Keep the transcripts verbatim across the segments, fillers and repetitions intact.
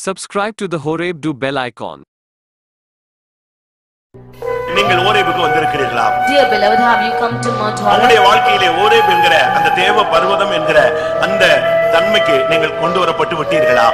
Subscribe to the Horeb, do bell icon. நீங்கள் ஓரேபுக்கு வந்திருக்கிறீர்களா? Dear beloved, have you come to Mount Horeb? உங்களுடைய வாழ்க்கையிலே Horeb என்கிற அந்த தேவ பர்வதம் என்கிற அந்த தன்மைக்கு நீங்கள் கொண்டு வரப்பட்டு விட்டீர்களா?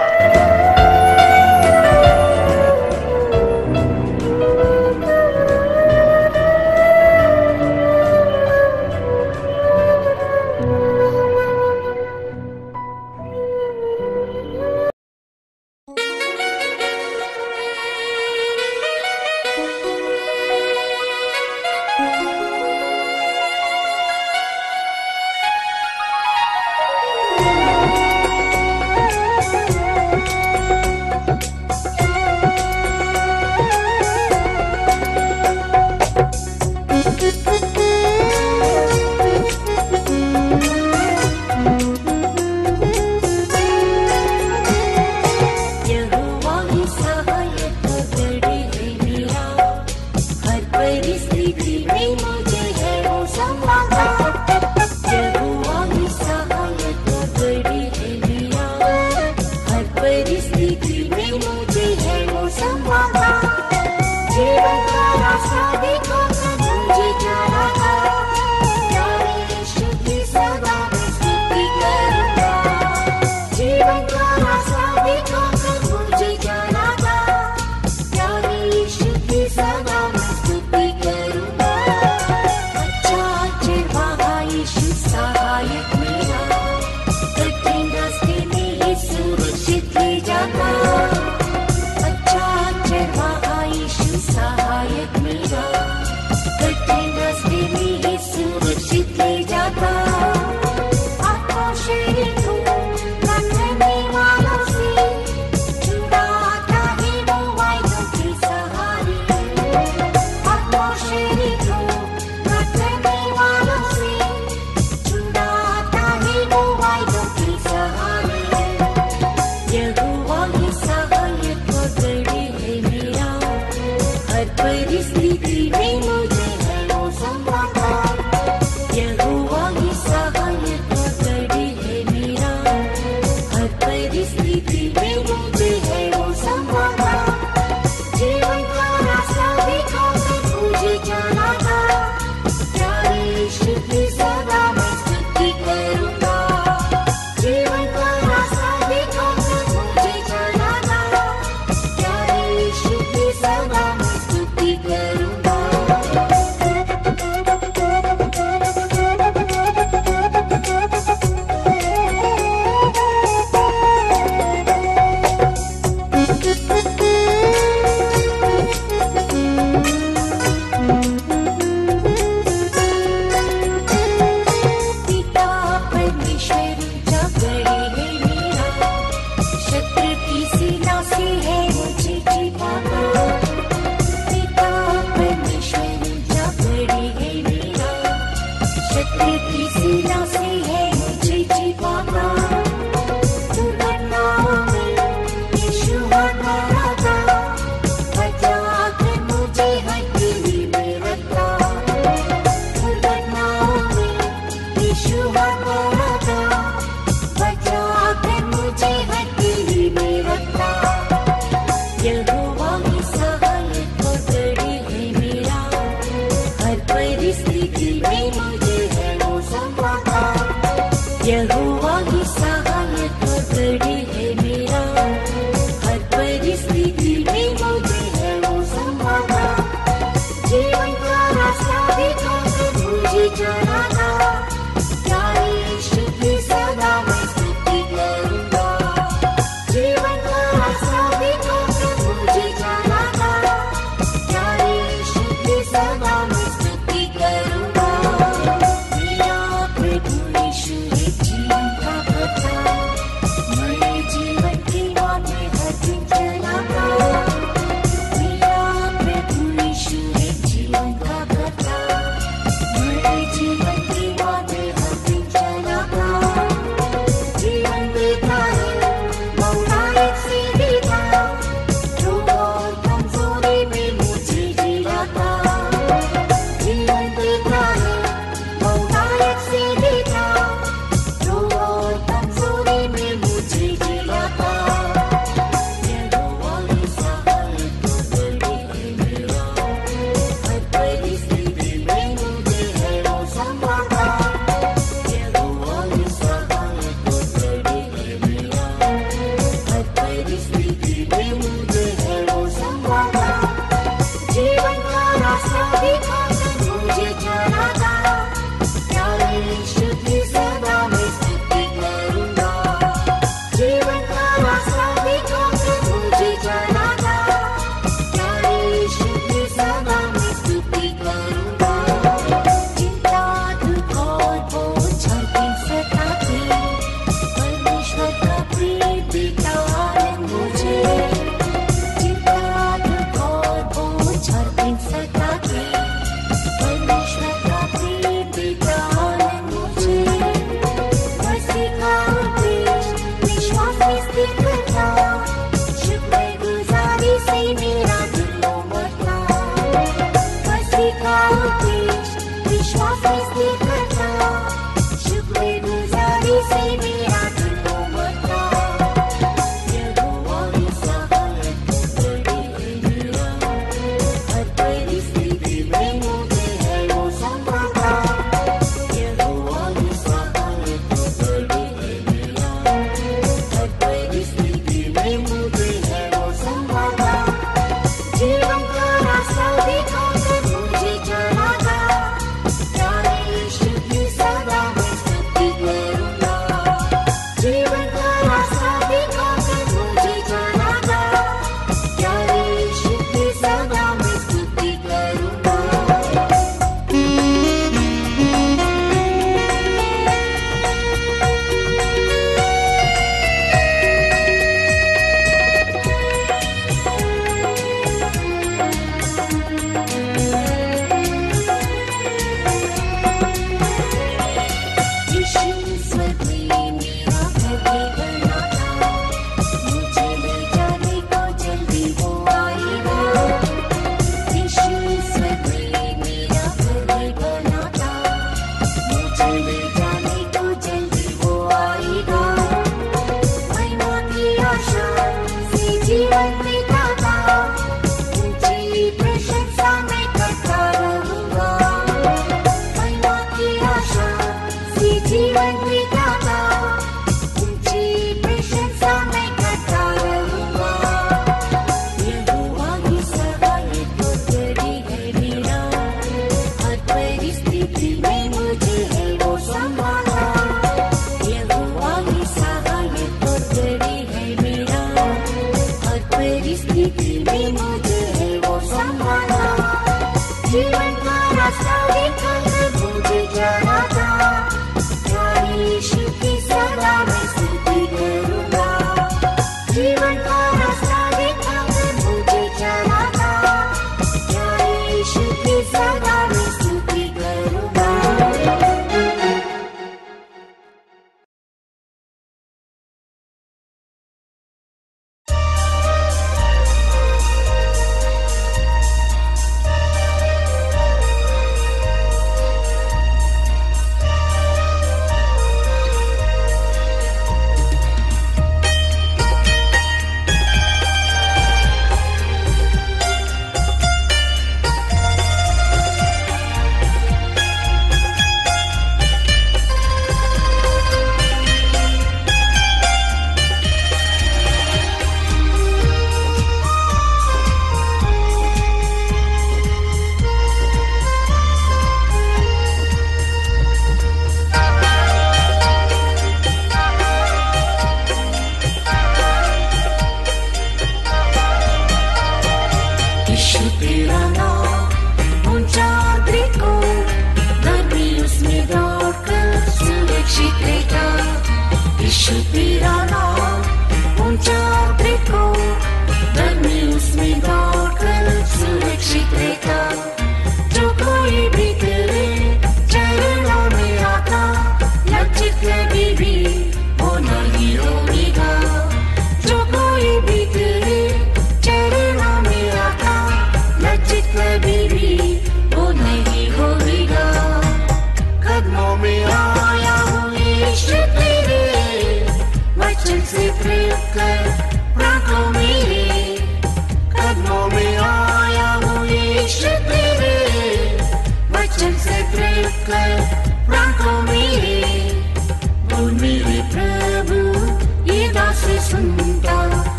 जीवन की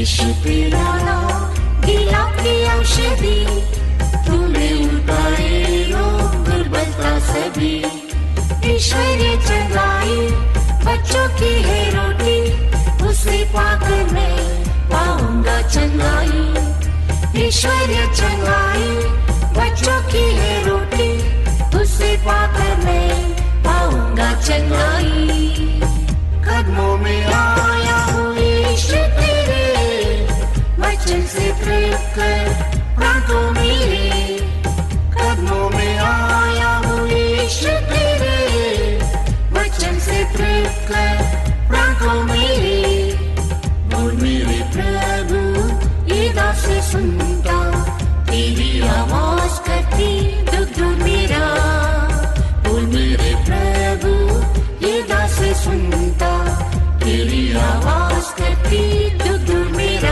यीशु तेरा नाम गिला की औषधि, तूने उठाए रोग दुर्बलता सभी। ईश्वरीय चंगाई बच्चों की है रोटी, उसे पाकर मैं पाऊंगा चंगाई। ईश्वरीय चंगाई बच्चों की है रोटी, उसे पाकर मैं पाऊंगा चंगाई। कदमों में आया हूँ यीशु तेरे, वचन से प्रेम कर प्राण को मेरे। कदमों में आया हूँ यीशु तेरे, वचन से प्रेम कर प्राण को मेरे। बोल मेरे प्रभु ये दास सुनता, तेरी आवाज करती दुख दूर मेरा। बोल मेरे प्रभु ये दास सुनता, तेरी आवाज करती दुख दूर मेरा।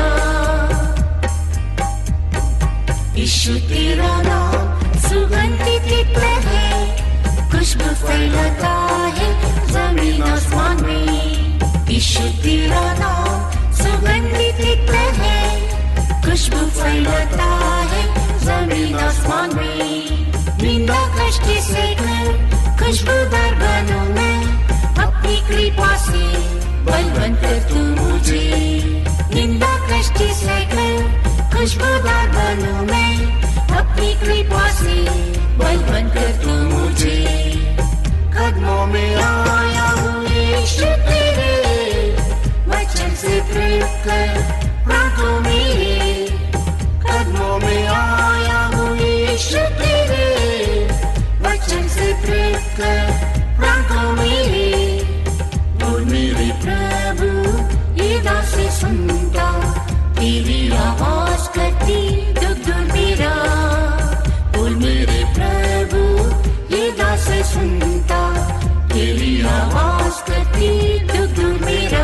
यीशु तेरा नाम सुगंधित इत्र है, खुशबू फैलाता है जमीन आसमान में। यीशु तेरा नाम सुगंधित इत्र है, खुशबू फैलाता है जमीन आसमान में। निंदा कष्ट से कर खुशबूदार बनूं मैं, अपनी कृपा से बलवंत कर तू मुझे। निंदा कष्ट से कर खुशबूदार बनूं मैं, अपनी कृपा से बलवंत कर तू मुझे। कदमों में आया हूँ यीशु तेरे, वचन से प्रेम कर प्राण को मेरे। कदमों में आया हूँ यीशु तेरे, वचन से प्रेम कर प्राण को मेरे। बोल मेरे प्रभु ये दास सुनता, तेरी आवाज करती दुख दूर मेरा। बोल मेरे प्रभु ये दास सुनता, तेरी आवाज करती दुख दूर मेरा।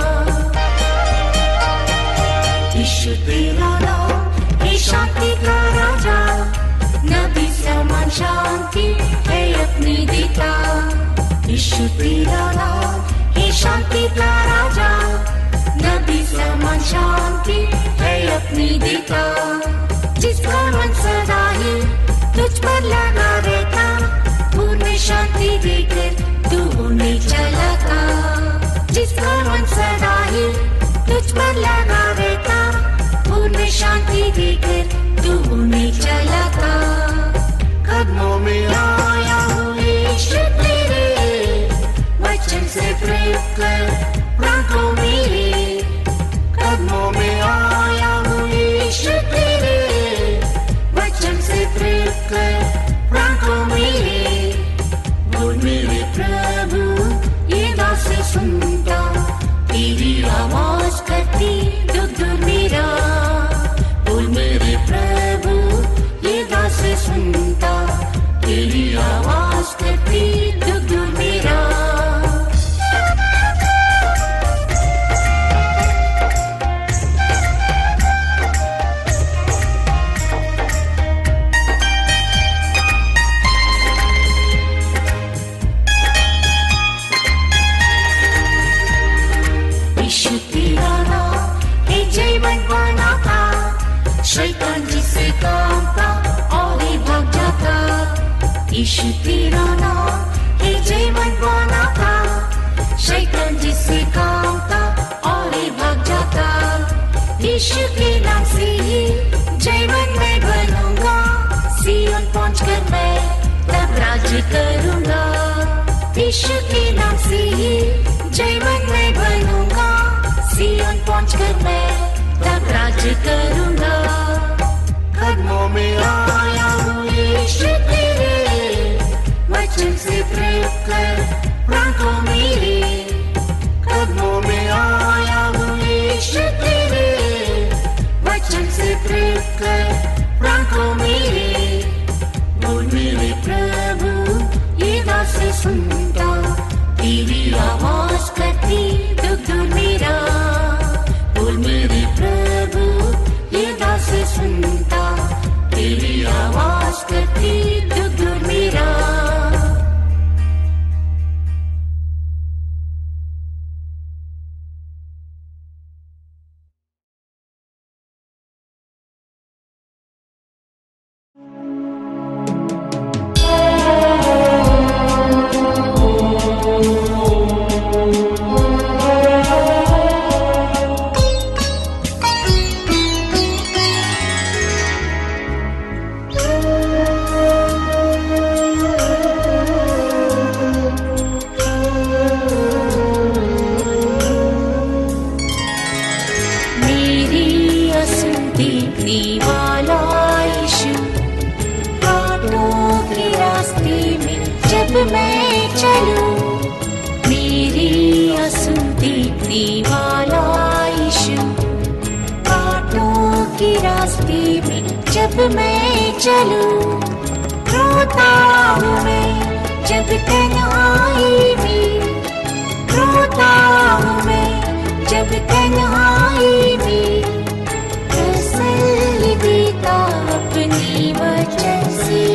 यीशु तेरा नाम है शांति का राजा, नबी समान शांति है अपनी देता। यीशु तेरा नाम है शांति का राजा, नबी समान शांति है अपनी देता। जिसका मन सदा ही तुझ पर लगा रहता, पूर्ण शांति देकर तू उन्हें चलाता। जिसका मन सदा ही तुझ पर लगा रहता, पूर्ण शांति देकर तू उन्हें चलाता। कदमों में आया हूँ यीशु तेरे, वचन से प्रेम कर प्राण को मेरे। कदमों में आया हूँ यीशु तेरे, वचन से प्रेम कर प्राण को मेरे। बोल मेरे प्रभु ये दास सुनता, तेरी आवाज करती दुख दूर मेरा। बोल मेरे प्रभु ये दास सुनता, तेरी आवाज करती दुख दूर मेरा। यीशु तेरा नाम है जीवन बनाता, शैतान जिसे कामता और ही भाग जाता। यीशु तेरा नाम है जीवन बनाता, शैतान जिसे कामता और ही भाग जाता। यीशु के नाम से ही जीवन में बनूंगा, सियोन पहुंचकर मैं तब राज्य करूंगा। यीशु के नाम से ही जीवन में बनूंगा, सियोन पहुंचकर मैं तब राज्य करूंगा। कदमों में आया हूँ यीशु तेरे, वचन से प्रेम कर प्राण को मेरे। कदमों में आया हूँ यीशु तेरे, वचन से प्रेम कर प्राण को मेरे। बोल मेरे प्रभु ये दास सुनता, तेरी आवाज करती दुख दूर मेरा। बोल मेरे प्रभु ये दास सुनता, तेरी आवाज करती दुख दूर मेरा। करने वाला यीशु। कांटों के रास्ते में जब मैं चलूं, रोता हूँ मैं जब तन्हाई में, रोता हूँ मैं जब तन्हाई में। तसल्ली देता अपने वचन से,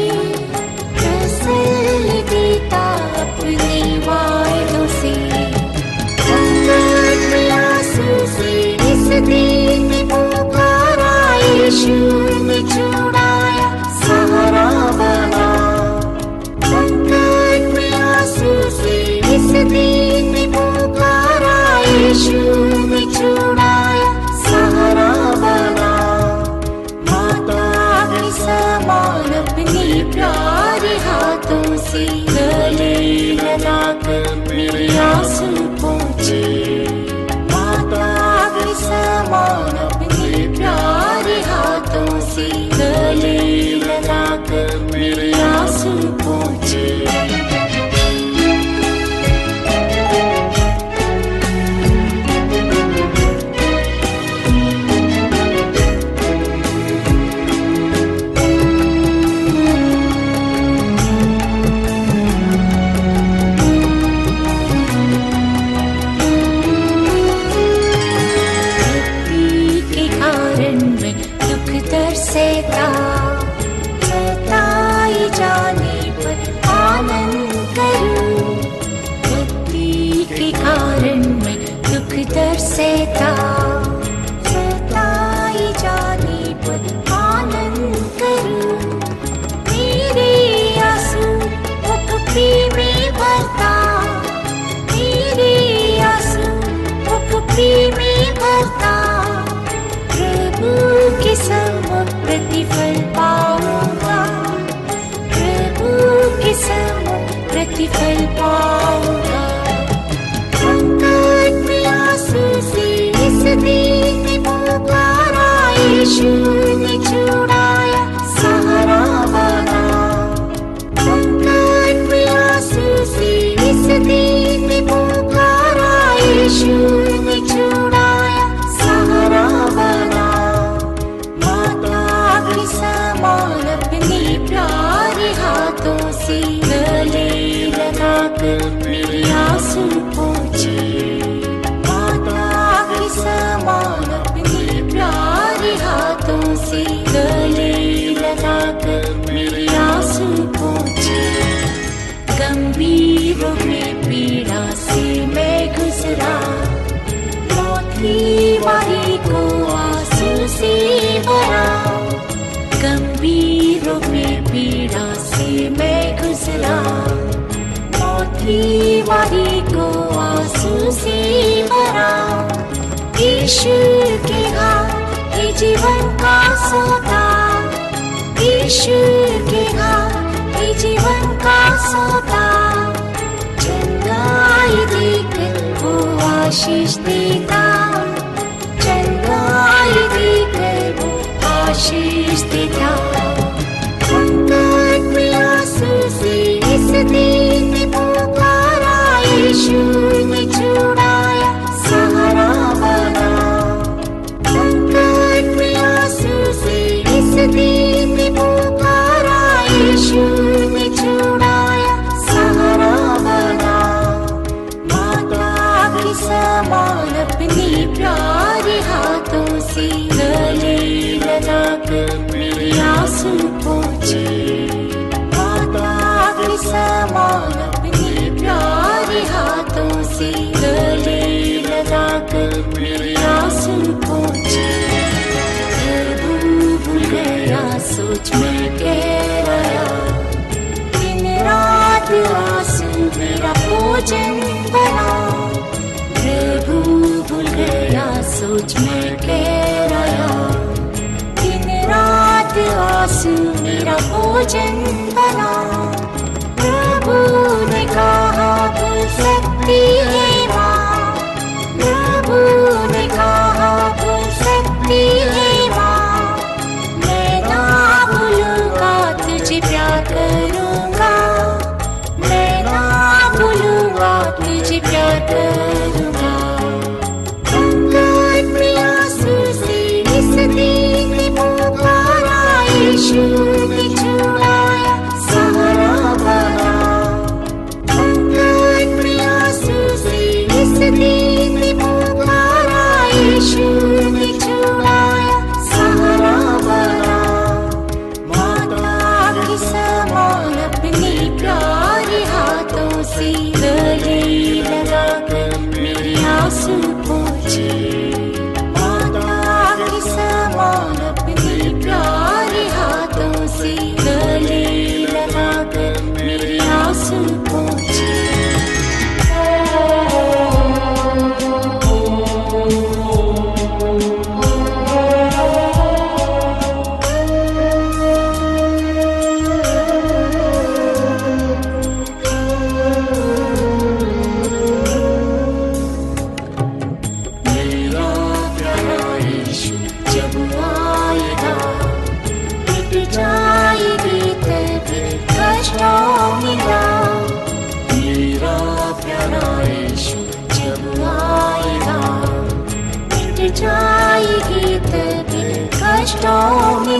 तसल्ली देता अपने वायदों से। संकट में आंसू से इस दिन में पुकारा, यीशु ने छुड़ाया, सहारा बना। संकट में आंसू से इस दिन में पुकारा, यीशु ने छुड़ाया, सहारा बना। माता के समान अपने प्यारे हाथों से गले लगाकर मेरे आंसू पोंछे। माता के समान अपने प्यारे हाथों से गले लगाकर मेरे आंसू पोंछे। सताए जाने पर आनंद करूं, भक्ति के कारण मैं दुख दर्द सहता। सताए जाने पर आनंद करूं, मेरे आंसू वो कपड़े में भरता, मेरे आंसू वो कपड़े में भरता। प्रभु के सम्मुख प्रतिफल पाऊंगा, प्रभु के सम्मुख प्रतिफल पाऊंगा। संकट में आंसू से इस दिन में पुकारा, यीशु ने छुड़ाया, सहारा बना। संकट में आंसू से इस दिन में पुकारा, यीशु ने छुड़ाया, सहारा बना। समान अपने प्यारे हाथों से गले लगाकर मेरे आंसू पोंछे। माता के समान अपने प्यारे हाथों से गले लगाकर मेरे आंसू पोंछे। गंभीर में पीड़ा से मैं गुजरा, मौत की बारी को आंसू से भरा। गंभीर में पीड़ा से मैं गुजरा, मौत की बारी को आंसू से भरा। यीशु के हाथ ये जीवन का सौदा, यीशु के हाथ ये जीवन का सौदा। चंगाई देकर वो आशीष देता, चंगाई देकर वो आशीष देता। संकट में आंसू से इस दिन में पुकारा, यीशु ने छुड़ाया, सहारा बना। संकट में आंसू से इस दिन में पुकारा, यीशु ने छुड़ाया, सहारा बना। माता के समान अपने प्यारे हाथों से गले लगाकर मेरे आंसू पोंछे। माता के समान अपने प्यारे हाथों से गले लगाकर मेरे आंसू पोंछे। प्रभु भूल गया सोच में कह रहा, दिन रात आंसू मेरा भोजन बना। प्रभु भूल गया सोच में कह रहा, आंसू मेरा भोजन बना। प्रभु ने कहा भूल सकती है माँ, प्रभु ने कहा भूल सकती है माँ। मैं ना भूलूंगा तुझे प्यार करूँगा, मैं ना भूलूंगा तुझे प्यार करूँगा।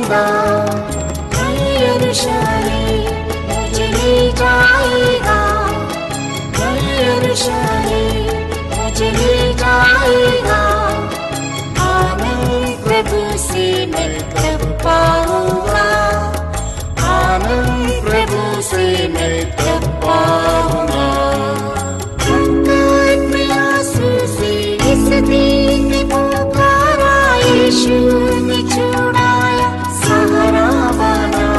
जाऊंगा, नए यरूशलेम मुझे ले जाएगा, नए यरूशलेम मुझे ले जाएगा। आनंद प्रभु से मैं तब पाऊंगा, आनंद प्रभु से मैं तब पाऊंगा। संकट में आंसू से इस दिन ने पुकारा, यीशु ने छुड़ाया, सहारा बना।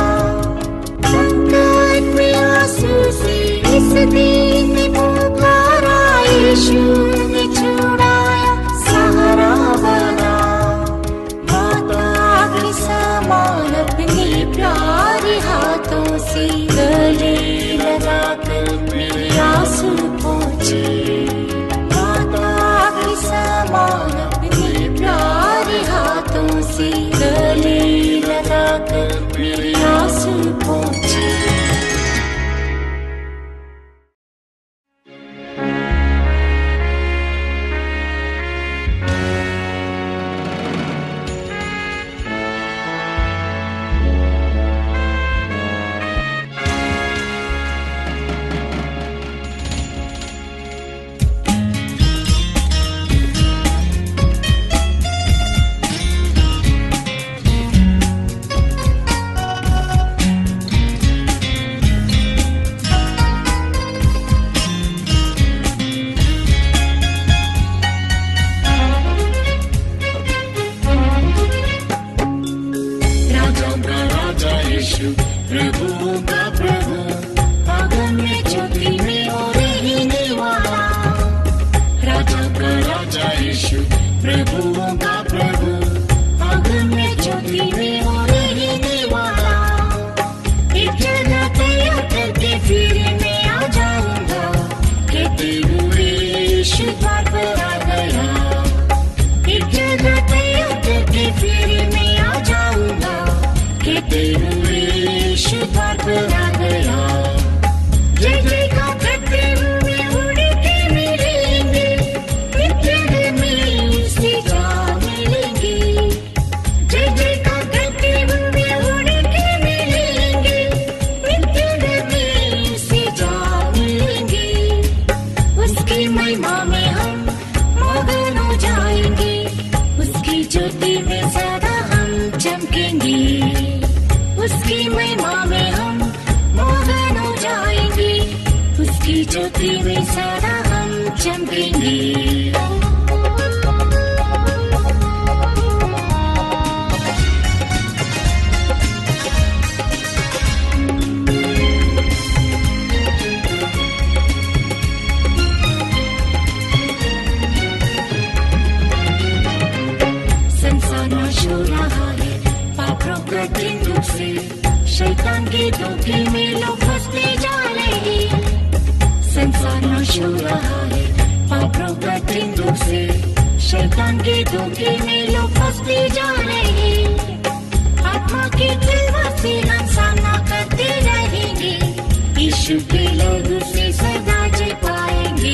संकट में आंसू से इस दिन ने पुकारा, यीशु ने छुड़ाया, सहारा बना। माता के समान अपने प्यारे हाथों से गले लगाकर मेरे आंसू पोंछे, माता के समान अपने प्यारे हाथों से गले लगाकर मेरे आंसू पोंछे। शैतान के धोखे में लोग फंसते जा रहे, संसार नाश हो रहा है पापों का तिंदुक से। शैतान के धोखे में लोग फंसते जा रहे, आत्मा की तलवार से हम सामना करते रहेंगे, यीशु के लहू से सदा जय पाएंगे।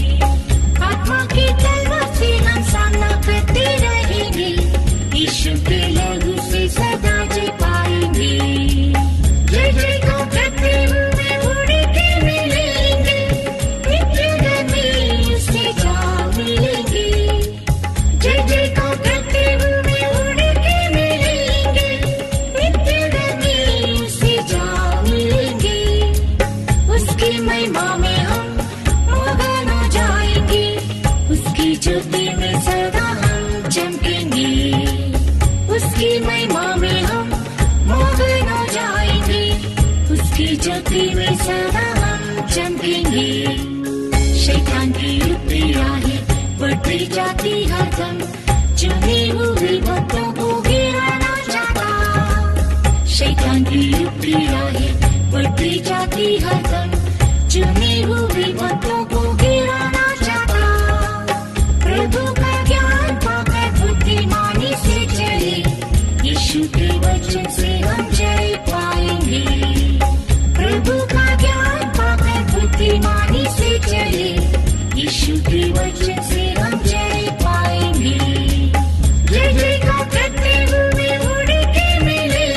आत्मा की तलवार से हम सामना करते रहेंगे, यीशु के लहू से सदा जय पाएंगे। जय जय को करते हुए उड़ के मिलेंगे, नित्य में उससे जा मिलेंगे। जय जय को करते हुए उड़ के मिलेंगे, नित्य में उससे जा मिलेंगे। उसकी महिमा में हम मगन हो जाएंगे, उसकी ज्योति में सदा हम चमकेंगे। उसकी महिमा में हम मगन हो जाएंगे, उसकी ज्योति में सदा हम चमकेंगे। शैतान की युक्तियां है बढ़ती जाती हरदम, चुने हुए भक्तों को गिराना चाहता। शैतान की युक्तियां है बढ़ती जाती हरदम, चुने हुए भक्तों को गिराना चाहता। प्रभु का ज्ञान पाकर बुद्धिमानी से चले, यीशु के वचन से हम जय पाएंगे। प्रभु का ज्ञान पाकर बुद्धिमानी से चले, यीशु के वचन से हम जय पाएंगे। जय जय का करते हुए उड़ के मिले,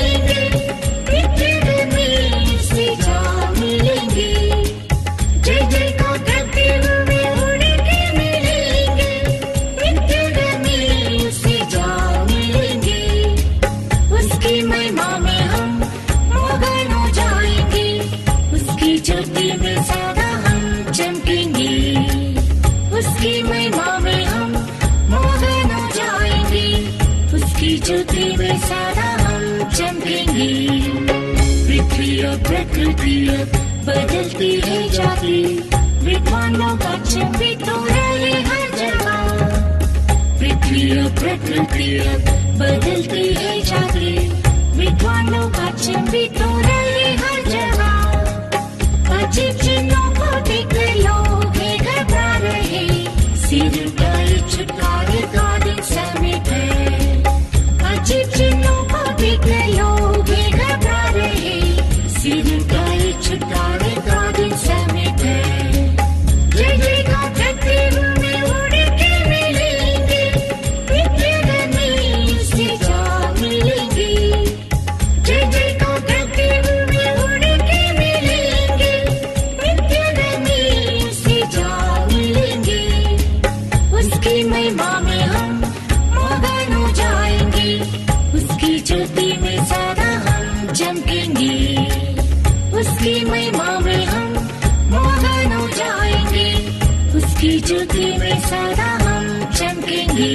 महिमा में हम मगन हो जाएंगे, उसकी ज्योति में सदा हम चमकेंगे। पृथ्वी और प्रकृति बदलती है जाती, विद्वानों का चंपित तो रहे हर जगह। पृथ्वी और प्रकृति बदलती है जाती, विद्वानों का चंपित तो रहे हर जगह। अजीब चिन्हों को देख लोग घबरा रहे, सिर उठाए छुटकारे का दिन समीप है। अजीब चिन्हों को देख लोग घबरा रहे, सिर उठाए छुटकारे का दिन समीप है। जय जय का करते हुए उड़ के मिलेंगे, विद्या में उससे जा मिलेंगे। जय जय का करते हुए उड़ के मिलेंगे, विद्या में उससे जा मिलेंगे। उसकी महिमा में हम मगन हो जाएंगे, उसकी ज्योति में सदा हम चमकेंगे। उसकी महिमा में हम मगन हो जाएंगे, उसकी ज्योति में सदा हम चमकेंगे।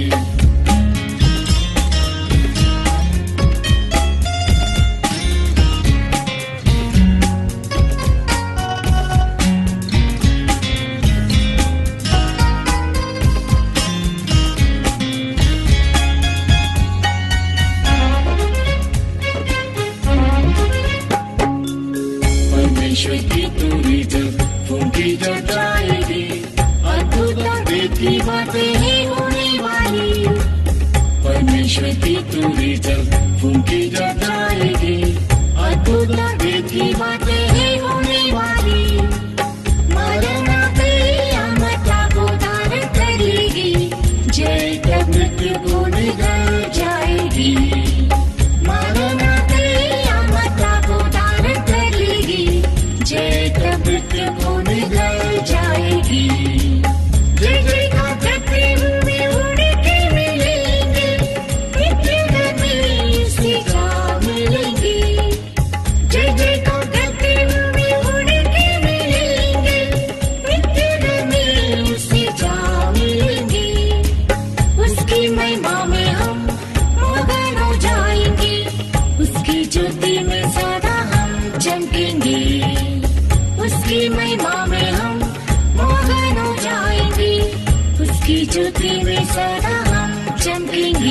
परमेश्वर की तूरी जब फूंकी जब जाएगी, अद्भुत की बातें ही होने वाली। परमेश्वर की तूरी जब फूंकी जब जाएगी, अद्भुत की बातें ही होने वाली। मरना पे अमरता को धारण करेगी, जय तब मृत्यु को निगल जाएगी। मरना पे अमरता को धारण करेगी, जय तब मृत्यु को निगल जाएगी। जय जय का करते हुए उड़ के मिलेंगे, विद्या में उससे जा मिलेंगे। जय जय का करते हुए उड़ के मिलेंगे, विद्या में उससे जा मिलेंगे। उसकी महिमा में हम मगन हो जाएंगे, उसकी ज्योति में सदा हम चमकेंगे। उसकी महिमा में हम मगन हो जाएंगे, उसकी ज्योति में सदा हम चमकेंगे।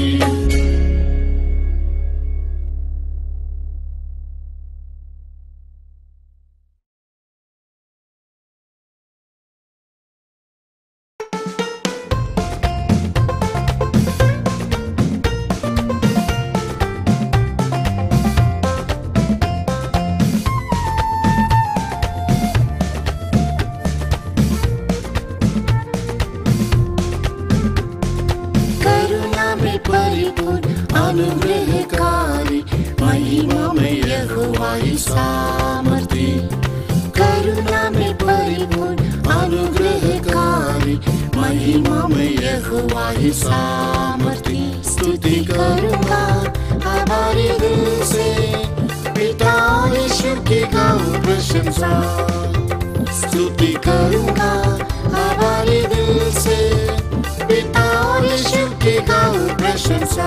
अनुग्रहकारी महिमा में यहोवा सामर्थी। करुणा में परिपूर्ण अनुग्रहकारी महिमा में यहोवा सामर्थी। स्तुति करूंगा हमारे दिल से, पिता ईश्वर की गाऊं प्रशंसा। स्तुति करूंगा हमारे दिल से, पिता ईश्वर की गाऊं प्रशंसा।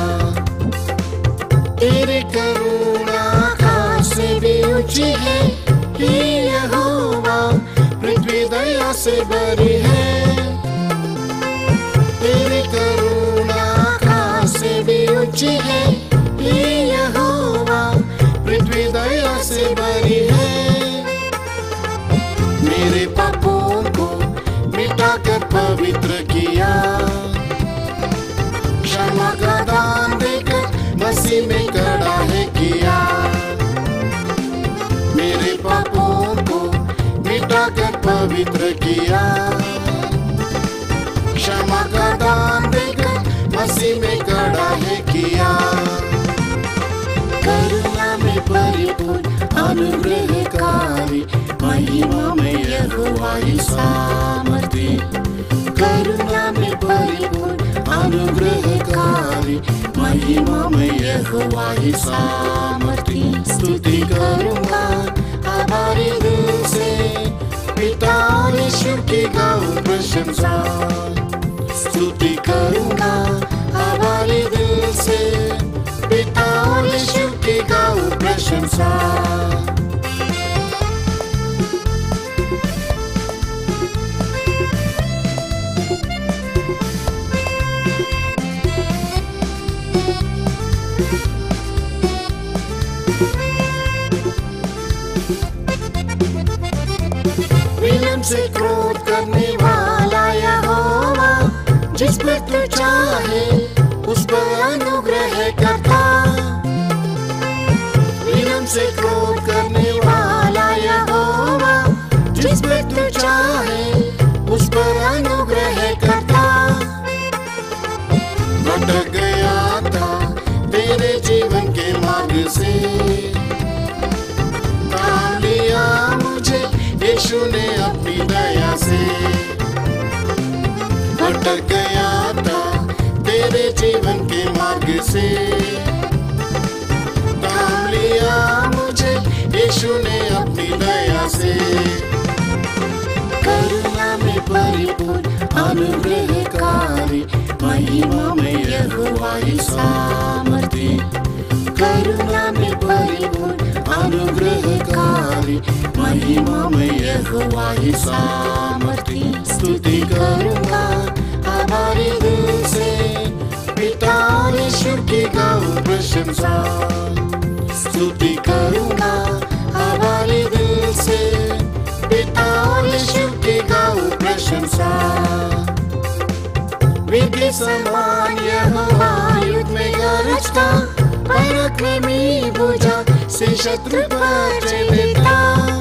तेरी करुणा आकाश से भी ऊंची है, हे यहोवा पृथ्वी दया से भरी है। तेरी करुणा आकाश से भी ऊंची है, हे यहोवा पृथ्वी दया से भरी है। मेरे पापों को मिटाकर पवित्र किया, क्षमा का दान देकर मसीह में खड़ा है किया। मेरे पापों को मिटाकर पवित्र किया, क्षमा का दान देकर मसीह में खड़ा है किया। करुणा में परिपूर्ण अनुग्रहकारी महिमा में यहोवा सामर्थी। करुणा में परिपूर्ण अनुग्रहकारी महिमा में यहोवा सामर्थी। स्तुति करूंगा हमारे दिल से, पिता ईश्वर यीशु की गाऊं प्रशंसा, स्तुति करूंगा आभारी दिल से, पिता और यीशु की गाऊं प्रशंसा। विलम्ब से क्रोध करने वाला यहोवा, जिस पर तू चाहे उस पर अनुग्रह करता। विलम्ब से क्रोध करने वाला यहोवा, जिस पर तू चाहे उस पर अनुग्रह करता। भटक गया था तेरे जीवन के मार्ग से, थाम लिया मुझे यीशु ने अपनी दया से। भटक गया था तेरे जीवन के मार्ग से, थाम लिया मुझे यीशु ने अपनी दया से। करुणा में परिपूर्ण अनुग्रहकारी, महिमा में यहोवा ही सामर्थी। करुणा में परिपूर्ण अनुग्रहकारी, महिमा में यहोवा ही सामर्थी। स्तुति करूंगा आभारी दिल से, पिता और यीशु की गाऊं प्रशंसा। स्तुति करूंगा आभारी दिल से, पिता और यीशु की गाऊं प्रशंसा। विधि समान यहोवा युद्ध में गरजता, पराक्रमी भुजा से शत्रु पर जय देता।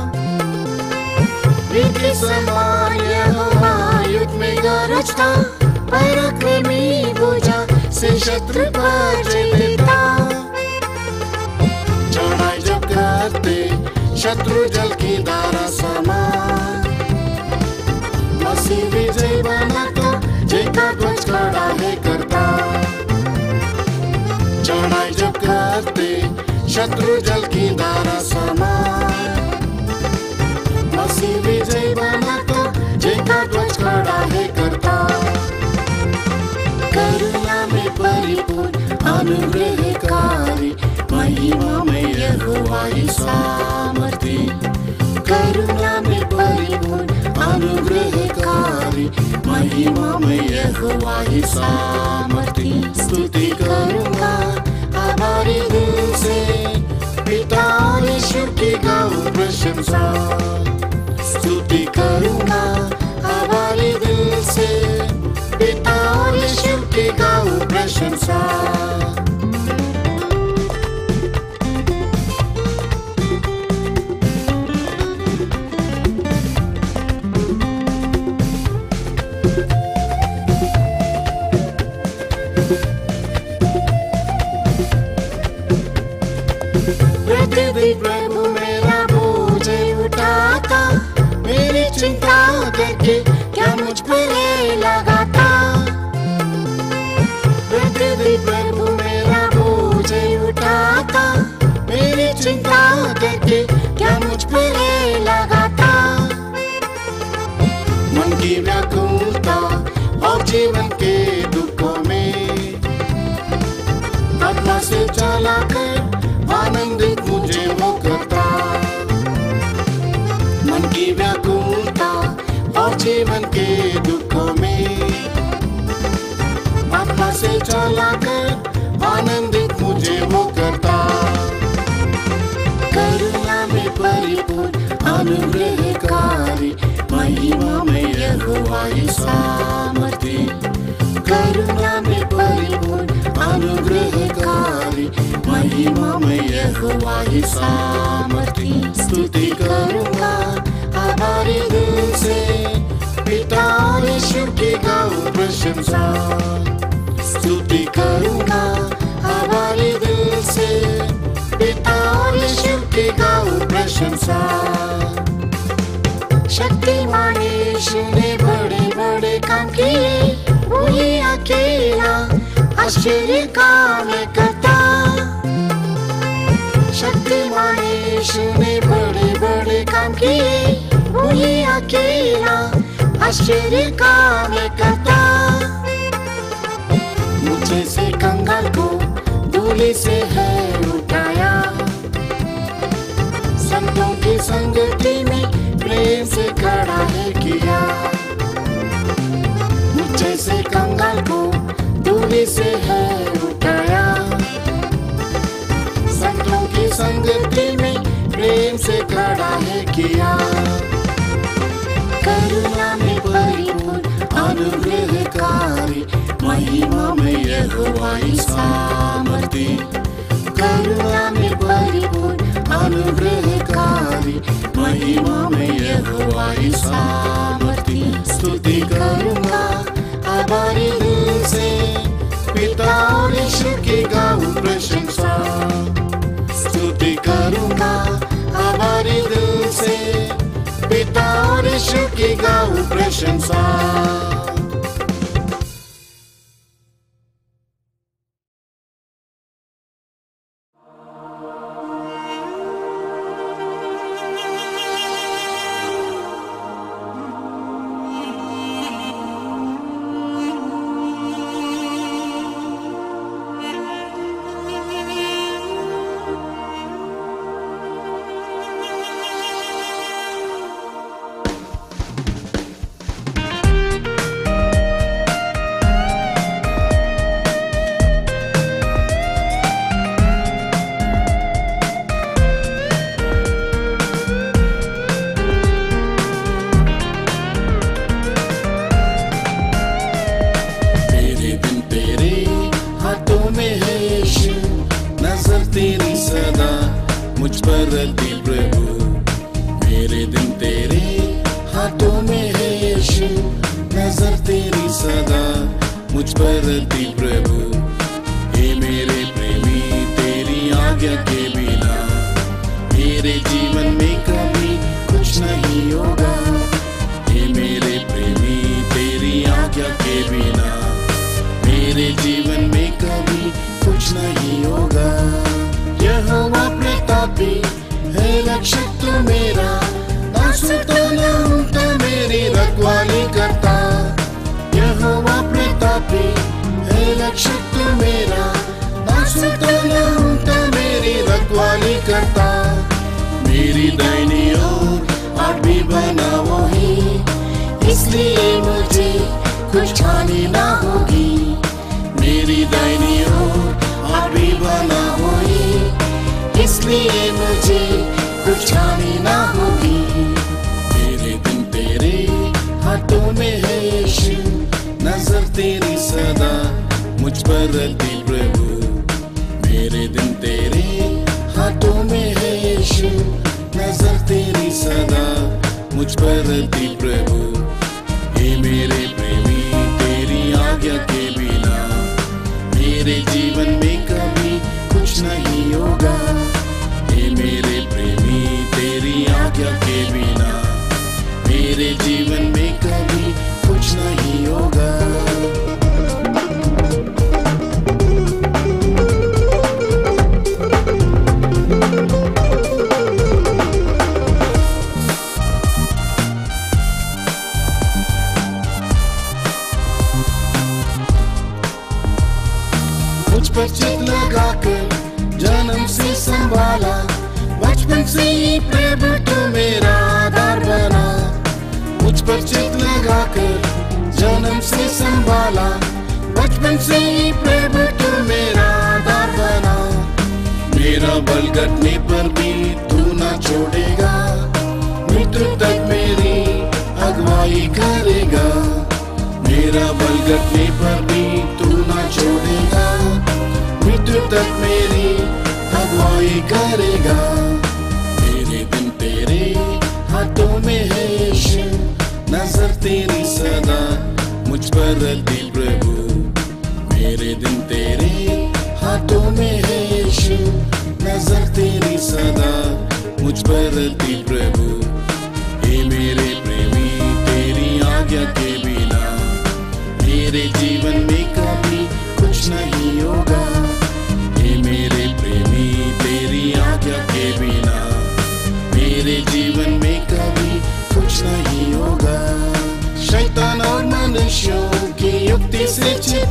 विधि समान यहोवा युद्ध में गरजता, पराक्रमी भुजा से शत्रु पर जय देता। चढ़ाई जब करते शत्रु जल की धारा समान, मसीह विजय बनाता, जय का ध्वज खड़ा है करता। चढ़ाई जब करते शत्रु जल की धारा समान, मसीह विजय बनाता, जय का ध्वज खड़ा है करता। करुणा में परिपूर्ण अनुग्रहकारी, महिमा में यहोवा ही सामर्थी। करुणा में परिपूर्ण अनुग्रहकारी, महिमा में यहोवा ही सामर्थी। स्तुति करूंगा आभारी दिल से, पिता और यीशु की गाऊं प्रशंसा। स्तुति करूंगा आभारी दिल से, पिता और यीशु की गाऊं प्रशंसा। प्रतिदिन प्रभु मेरा बोझ उठाता, मेरी चिंता करके क्या मुझ पर लगाता। प्रतिदिन प्रभु मेरा बोझ उठाता, मेरी चिंता करके क्या मुझ पर लगाता। मन की व्याकुलता और जीवन के दुखों में आत्मा से चला कर आनंदित मुझे वो करता। मन की व्याकुलता और जीवन के दुखों में आत्मा से चला कर आनंदित मुझे वो करता। करुणा में परिपूर्ण अनुग्रहकारी, महिमा में यहोवा ही सामर्थी। करुणा में परिपूर्ण अनुग्रहकारी, महिमा में यहोवा ही सामर्थी। स्तुति करूंगा आभारी दिल से, पिता और यीशु की गाऊं प्रशंसा। स्तुति करूंगा आभारी दिल से, पिता और यीशु की गाऊं प्रशंसा। शक्तिमान यीशु ने बड़े बड़े काम किए, वो ये अकेला आश्चर्य काम करता। शक्तिमान यीशु ने बड़े बड़े काम किए, वो ये अकेला आश्चर्य का मैं करता। मुझे से कंगाल को धूलि से है उठाया, संतों की संगति में प्रेम से खड़ा है किया। मुझे से कंगाल को धूलि से है उठाया, संतों की संगति में प्रेम से खड़ा है किया। करुणा में परिपूर्ण अनुग्रहकारी, महिमा में यहोवा सामर्थी। करुणा में परिपूर्ण अनुग्रहकारी, महिमा में यहोवा सामर्थी। स्तुति करूंगा आभारी दिल से, पिता और यीशु की गाऊं प्रशंसा। स्तुति करूंगा आभारी दिल से, पिता और यीशु की गाऊं प्रशंसा।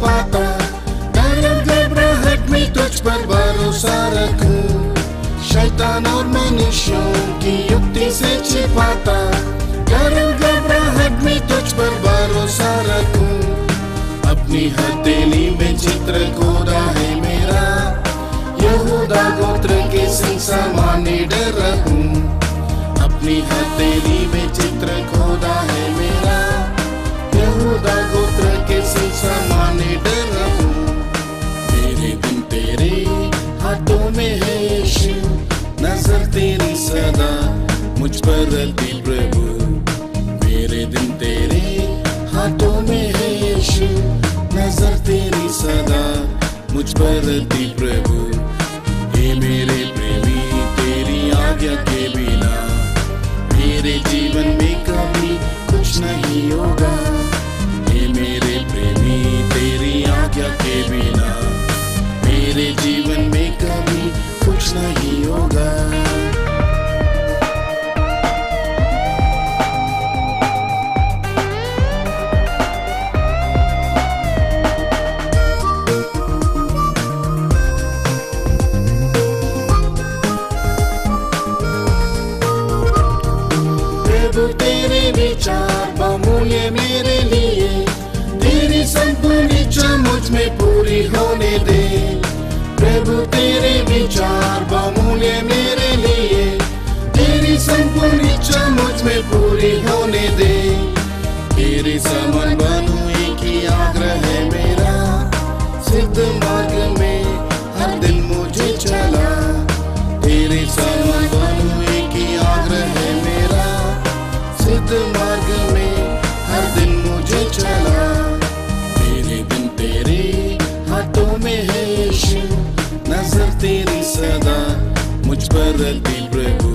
छिपाता, डर घबराहट में तुझ पर भरोसा रखूं। शैतान और मनुष्यों की युक्ति से छिपाता, डर घबराहट में तुझ पर भरोसा रखूं। अपनी हथेली में चित्र खोदा है मेरा, यहूदा गोत्र के सिंह समान निडर रहूं। अपनी हथेली में चित्र खोदा है मेरा, यहूदा गोत्र के सिंह समान निडर रहूं। मेरे दिन तेरे हाथों में है यीशु, नजर तेरी सदा मुझ पर रहती प्रभु। मेरे दिन तेरे हाथों में है यीशु, नजर तेरी सदा मुझ पर रहती प्रभु। हे मेरे प्रेमी तेरी आज्ञा के बिना मेरे जीवन में कभी कुछ नहीं होगा। हे मेरे प्रेमी तेरी आज्ञा के बिना मेरे जीवन में कभी कुछ नहीं होगा। प्रभु तेरे विचार बहुमूल्य मेरे लिए, तेरी संपूर्ण इच्छा मुझ में पूरी होने दे। प्रभु तेरे विचार बहुमूल्य मेरे लिए, तेरी संपूर्ण इच्छा मुझ में पूरी होने दे। तेरे समान बनूं एक ही आग्रह है मेरा, सिद्ध मार्ग में हर दिन मुझे चला। तेरे समान बनूं एक ही आग्रह है मेरा, सिद्ध मार्ग में हर दिन मुझे चला। मेरे दिन तेरे हाथों में है यीशु, नजर तेरी सदा मुझ पर रहती प्रभु।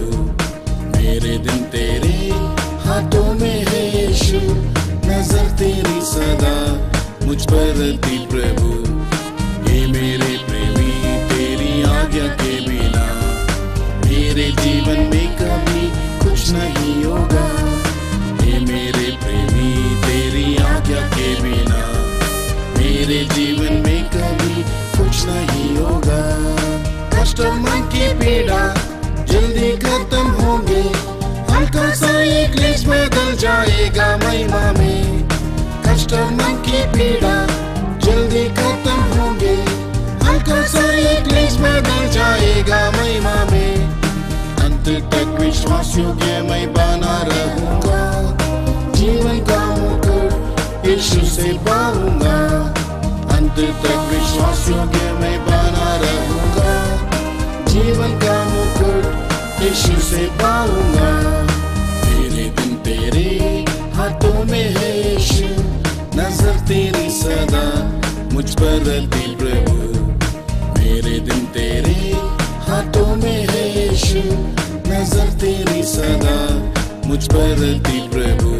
मेरे दिन तेरे हाथों में है यीशु, नजर तेरी सदा मुझ पर रहती प्रभु। हे मेरे प्रेमी तेरी आज्ञा के बिना मेरे जीवन में कभी कुछ नहीं होगा। हे मेरे प्रेमी तेरी आज्ञा के बिना मेरे जीवन में कभी कुछ नहीं होगा। कष्ट मन की पीड़ा जल्दी खत्म होंगे, हल्का सा एक क्लेश बदल जाएगा महिमा में। कष्ट मन की पीड़ा जल्दी खत्म होंगे, हल्का सा एक क्लेश बदल जाएगा महिमा में। अंत तक विश्वास योग्य मैं बना रहूंगा, जीवन का मुकुट यीशु से पाऊंगा। अंत तक विश्वास योग्य मैं बना रहूंगा, जीवन का मुकुट यीशु से पाऊंगा। तेरे दिन तेरे हाथों में है यीशु, नजर तेरी सदा मुझ पर रहती प्रभु। मेरे दिन तेरे हाथों में है यीशु, नजर तेरी सदा मुझ पर रहती प्रभु।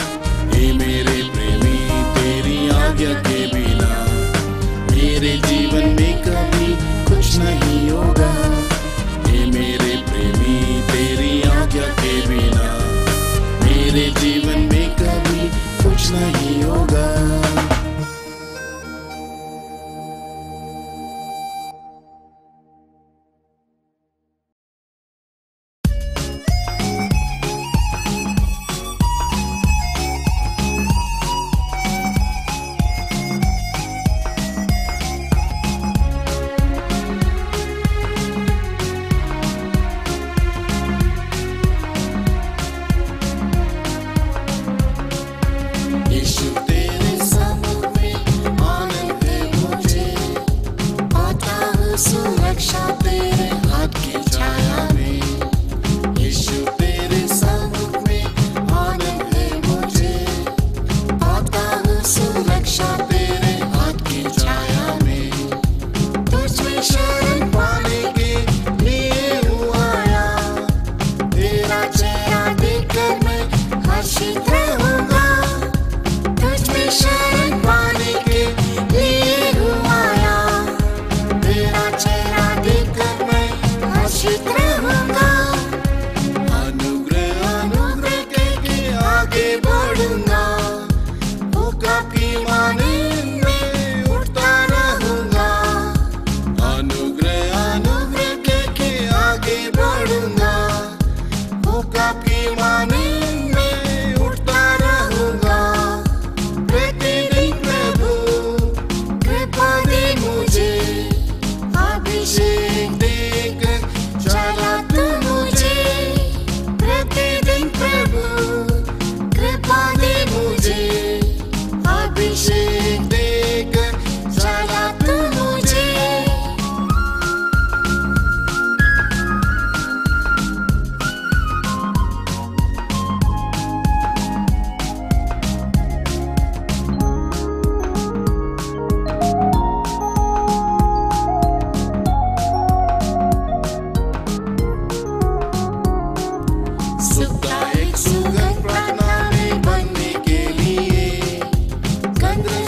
हे मेरे प्रेमी तेरी आज्ञा के बिना मेरे जीवन में कभी कुछ नहीं होगा। हे मेरे प्रेमी तेरी आज्ञा के बिना मेरे जीवन में कभी कुछ नहीं होगा।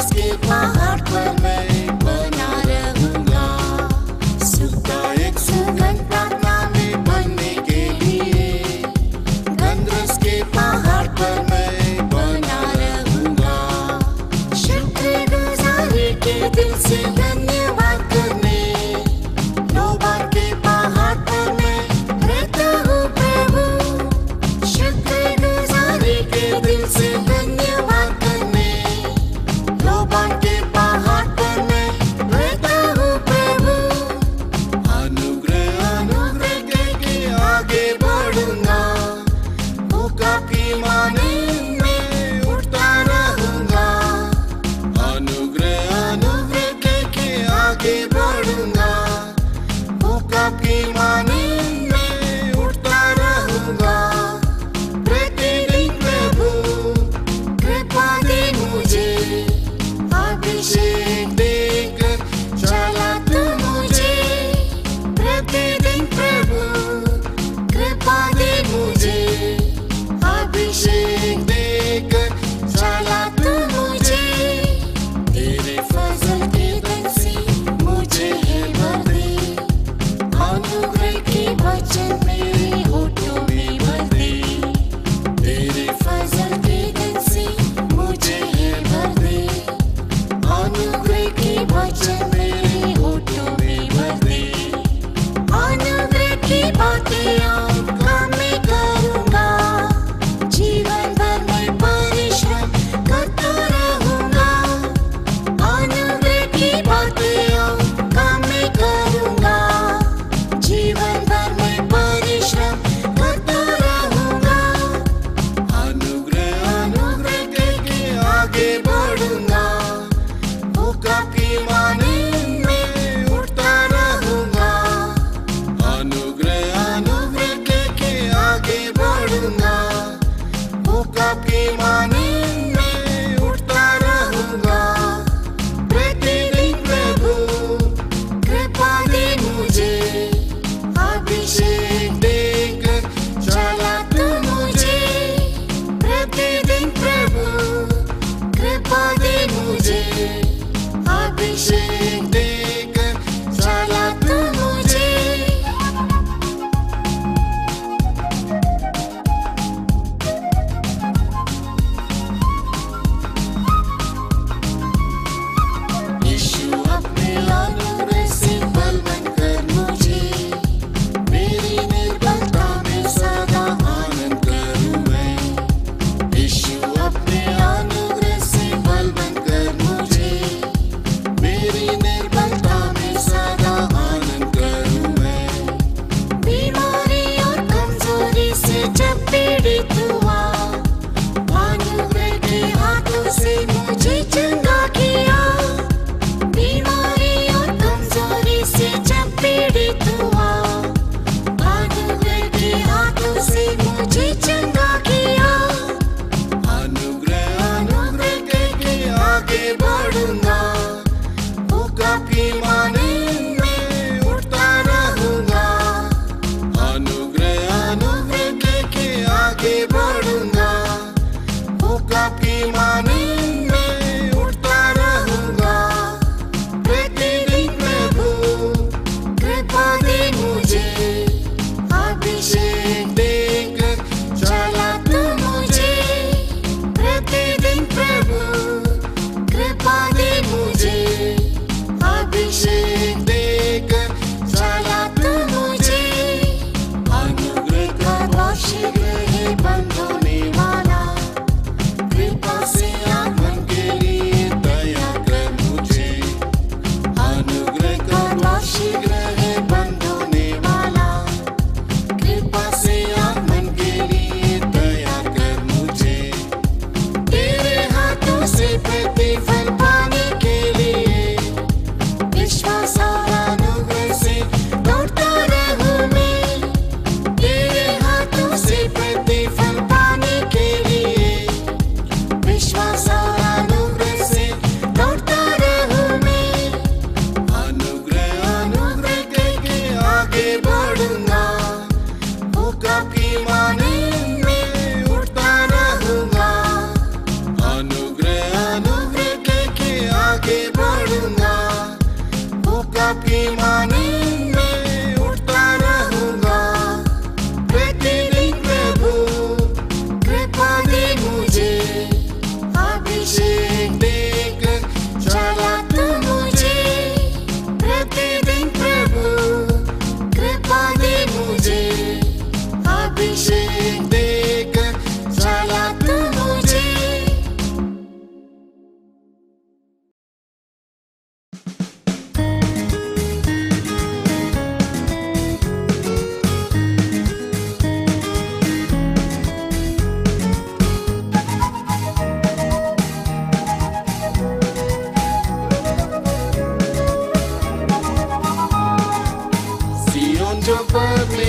गंधरस के पहाड़ पर मैं बना रहूंगा। सुख का एक सुगंध प्रार्थना में बनने के लिए गंधरस के पहाड़ पर मैं बना रहूंगा। शुक्रगुजारी के दिल से धन्यवाद करने लोबान के पहाड़ पर मैं रहता हूँ प्रभु। शुक्रगुजारी के दिल से धन्यवाद करने लोबान के पहाड़ पर मैं रहता हूँ प्रभु। अनुग्रह अनुग्रह कह के आगे बढ़ूंगा। भूखा की माने में उठता रहूंगा। अनुग्रह अनुग्रह कह के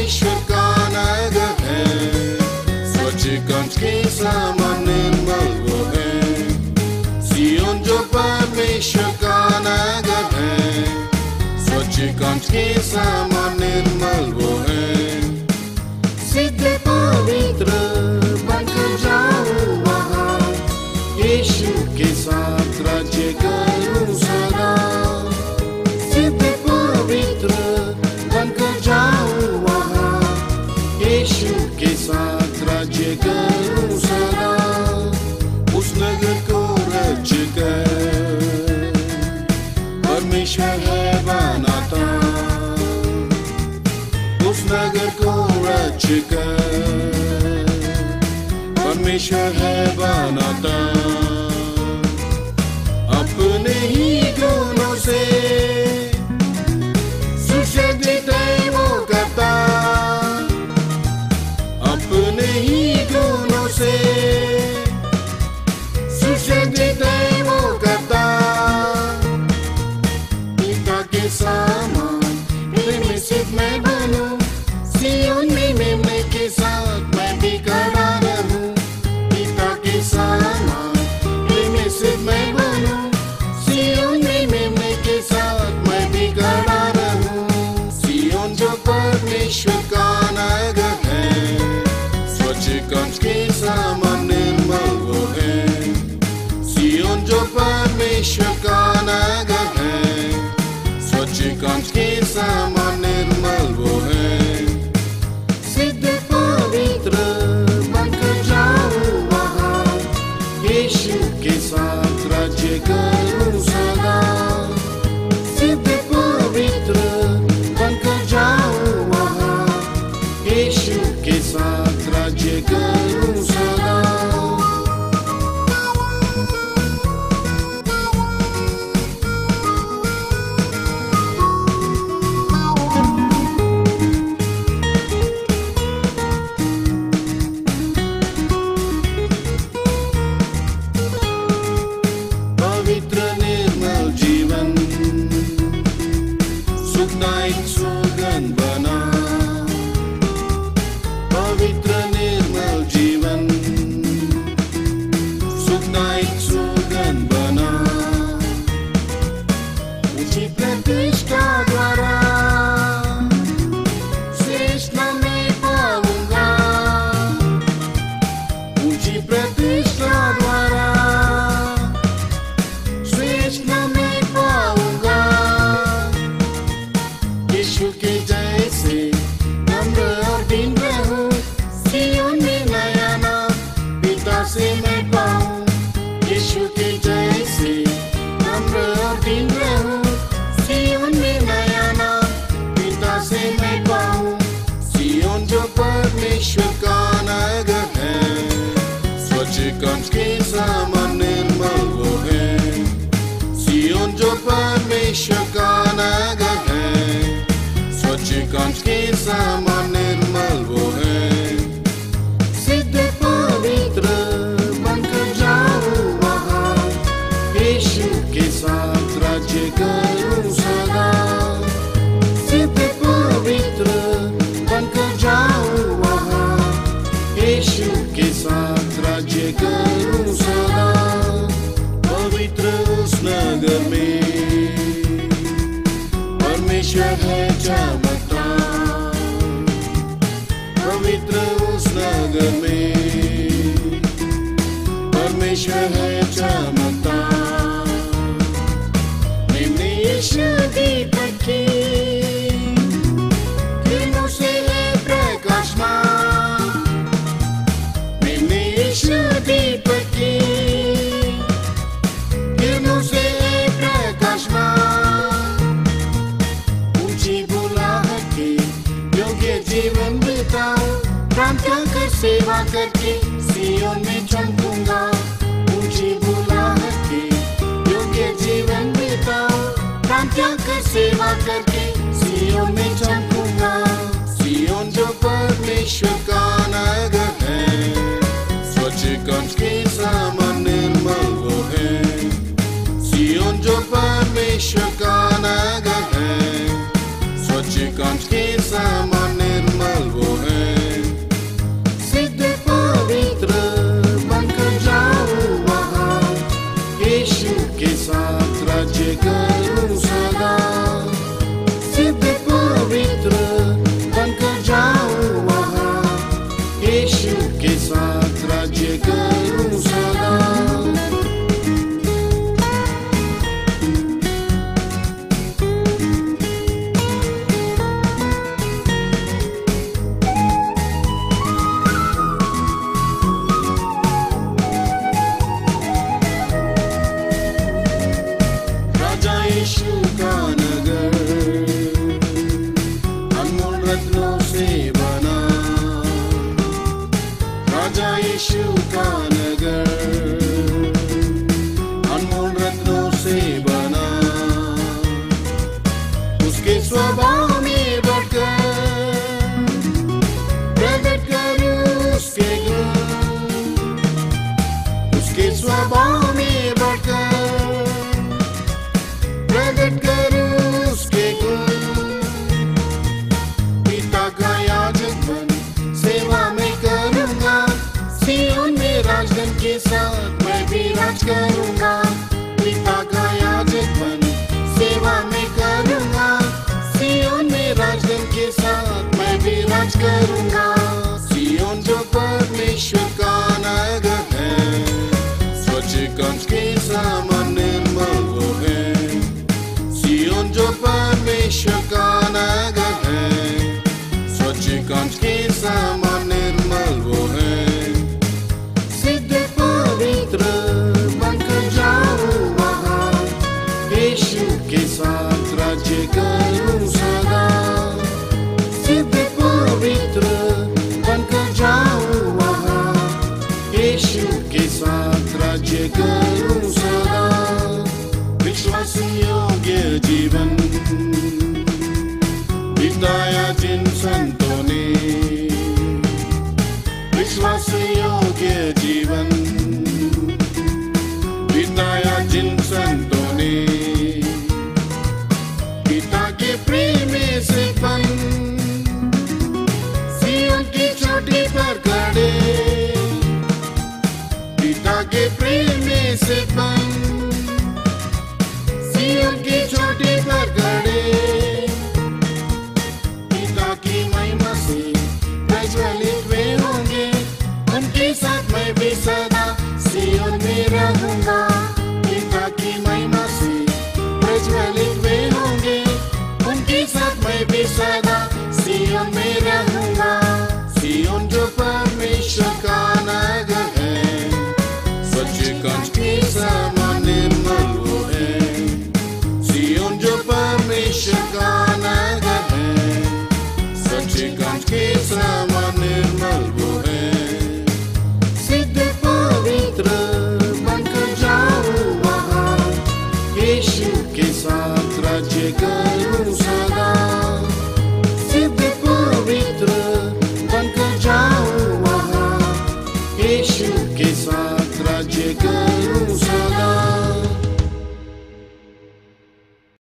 परमेश्वर का नगर है, स्वच्छ कंच के समान निर्मल वो है। सियोन जो परमेश्वर का नगर है, स्वच्छ कंच के समान निर्मल वो है। सिद्ध पवित्र बनकर जाऊं वहाँ, यीशु के साथ राज्य करूं सदा। सिद्ध पवित्र बनकर जाऊं वहाँ, यीशु के साथ राज्य करूं सदा। उस नगर को रच कर परमेश्वर है बनाता, उस नगर को रच कर परमेश्वर है बनाता। अपने ही गुणों से सुसज्जित है वो करता, अपने ही गुणों से सुसज्जित है वो करता। पिता के समान प्रेम सिद्ध मैं बनूं, सियोन में मेमने के साथ मैं भी खड़ा रहूं। पिता के समान प्रेम सिद्ध मैं बनूं, सियोन में मेमने के साथ मैं भी खड़ा रहूं। सियोन जो परमेश्वर का नगर है, स्वच्छ कंच के समान निर्मल वो है। सियोन जो परमेश्वर का नगर है, स्वच्छ कंच के समान निर्मल वो है। सिद्ध पवित्र बनकर जाऊं वहाँ, यीशु के साथ राज्य करूं सदा। सिद्ध पवित्र बनकर जाऊं वहाँ, यीशु के साथ राज्य करूं सदा। पवित्र निर्मल जीवन सुखदायक सुगंध बना, पवित्र निर्मल जीवन सुखदायक सुगंध बना। ऊंची प्रतिष्ठा द्वारा श्रेष्ठ मैं पाऊंगा, ऊंची प्रतिष्ठा द्वारा श्रेष्ठ मैं पाऊंगा। यीशु के जैसे नम्र और दीन रहूं, सियोन में नया नाम पिता से मैं पाऊं। यीशु के जैसे नम्र और दीन रहूं, सियोन में नया नाम पिता से मैं पाऊं। सियोन जो परमेश्वर का नगर है, स्वच्छ कंच के समान निर्मल वो है। सियोन जो परमेश्वर का नगर है, स्वच्छ कंच के समान निर्मल वो है। सिद्ध पवित्र बनकर जाऊं वहाँ, यीशु के साथ राज्य करूं सदा। सिद्ध पवित्र बनकर जाऊं वहाँ, यीशु के साथ राज्य करूं सदा। पवित्र उस नगर में परमेश्वर है चमकता, पवित्र उस नगर में परमेश्वर है चमकता। मैंने यीशु दीपक की किरणों से है प्रकाशमान, मैंने यीशु दीपक की किरणों से है प्रकाशमान। ऊंची बुलाहट के योग्य जीवन बिताऊं, प्राण त्याग कर सेवा करके सियोन में चमकूंगा। ऊंची बुलाहट के योग्य जीवन बिताऊं, प्राण त्याग कर सेवा करके सियोन में चमकूंगा। सियोन जो परमेश्वर का नगर है, स्वच्छ कंच के समान निर्मल वो है। सियोन जो परमेश्वर का नगर है, स्वच्छ कंच के समान निर्मल राज्य करूं सदा। सिद्ध पवित्र बनकर जाऊं वहाँ, यीशु के साथ राज्य करूं सदा। यीशु का नगर अनमोल रत्नों से बना, राजा यीशु का नगर अनमोल रत्नों से बना। उसके स्वभाव में बढ़कर प्रकट करूं उसके गुण, उसके स्वभाव में बढ़कर प्रकट करूं उसके गुण। पिता का याजक बन सेवा में करूंगा, सियोन में राजगण के साथ मैं भी राज करूंगा। पिता का याजक बन सेवा में करूंगा, सियोन में राजगण के साथ मैं भी राज करूंगा। सियोन जो परमेश्वर का नगर है, स्वच्छ कंच के समान निर्मल वो है। सियोन जो परमेश्वर का नगर है, स्वच्छ कंच के समान निर्मल वो है। सिद्ध पवित्र बनकर जाऊं वहाँ, यीशु के साथ राज्य करूं सदा। सिद्ध पवित्र बनकर जाऊं वहाँ, यीशु के साथ राज्य करूं सदा। विश्वास योग्य जीवन बिताया जिन संतों ने, विश्वास योग्य जीवन बिताया जिन संतों ने। पिता के प्रेम से बन सियोन की चोटी पर खड़े, पिता के प्रेम से बन सियोन की चोटी पर खड़े। पिता की महिमा से प्रज्वलित वे होंगे, उनके साथ मैं भी सदा सियोन में रहूंगा। पिता की महिमा से प्रज्वलित वे होंगे, उनके साथ मैं भी सदा सियोन में रहूंगा। सियोन जो परमेश्वर का नगर है, स्वच्छ कंच के समान निर्मल वो है। सियोन जो परमेश्वर का नगर है, स्वच्छ कंच के समान निर्मल वो है। सिद्ध पवित्र बनकर जाऊं वहाँ, यीशु के साथ राज्य करूं सदा। सिद्ध पवित्र बनकर जाऊं वहाँ, यीशु के साथ राज्य करूं